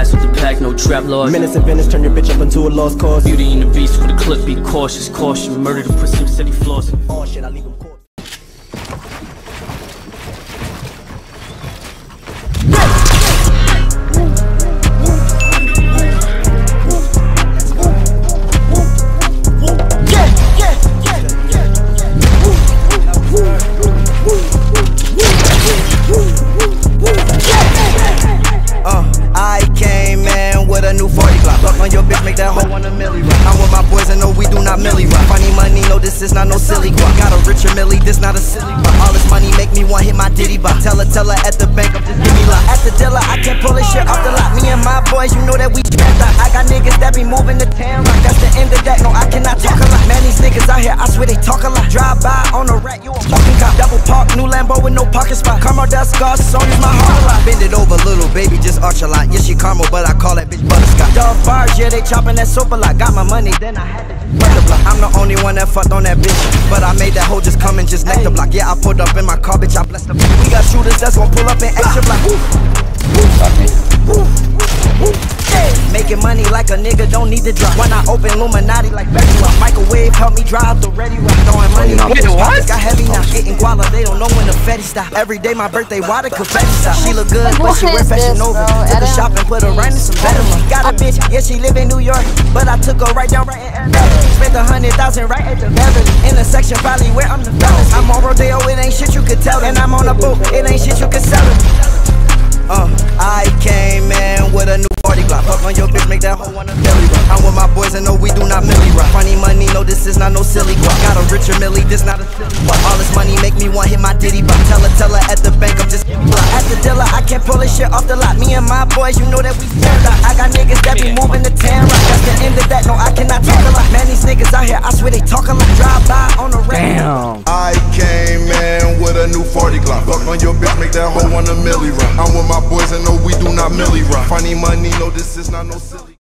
mask with the pack, no trap laws. Menace and Venice, turn your bitch up into a lost cause. Beauty and the Beast for the clip, be cautious, caution. Murder the pussy, city floss. Oh shit, I leave him court. I came in with a new 40 block. Fuck on your bitch, make that hoe want a milli rock. I'm with my boys and no, we do not milli rock. Funny money, no, this is not no silly guap. Got a richer milli, this not a silly guap. All this money make me want hit my ditty bop. Tell her at the bank, I'm just give me lock. At the dealer, I can't pull this shit off the lot. Me and my boys, you know that we trapped out. I got niggas that be moving the town rock. That's the end of that, no, I cannot talk a lot. Man, these niggas out here, I swear they talk a lot. Drive by on a rat, you a fucking cop. Double park, new Lambo with no parking spot. Caramel dust, scars, so use my heart a lot. Bend it over, little baby, just arch a lot. Yeah, she caramel, but I call that bitch butterscotch. Dog bars, yeah, they chopping that soap a lot. Got my money, then I had to just the block. I'm the only one that fucked on that bitch, but I made that hoe just come and just neck the block. Yeah, I pulled up in my car, bitch, I blessed the block. We got shooters that's gon' pull up in extra block. Making money like a nigga don't need to drop. When I open Illuminati like Betty Rock. Microwave help me dry out the ready rock. Throwing money, pockets got heavy now. Getting guala, they don't know when the fetty stop. Every day my birthday, water confetti stop. She look good, but she wear Fashion Nova. Took the shop and put her right in some better money. Got a bitch, yeah, she live in New York, but I took her right down right in LA. Spent 100,000 right at the Beverly. In the section probably where I'm the fellas. I'm on Rodeo, it ain't shit you could tell. And I'm on a boat, it ain't shit you could sell it. I came in with a new 40 block. Fuck on your bitch, make that hoe want a milli rock. I'm with my boys and no, we do not milli rock. Funny money, no, this is not no silly guap. Got a richer milli, this not a silly guap. All this money make me want hit my ditty bop. Tell her at the bank, I'm just block. At the dealer, I can't pull this shit off the lot. Me and my boys, you know that we stand up. I got niggas that be moving the town rock. That's the end of that, no, I cannot talk a lot. Man, these niggas out here, I swear they talk a lot. Drive by on the red. Damn. I came in with a new 40 Glock. Fuck on your bitch, make that hoe want a milli rock. I'm with my boys and no, we do not milli rock. Funny money, no, this is not no silly.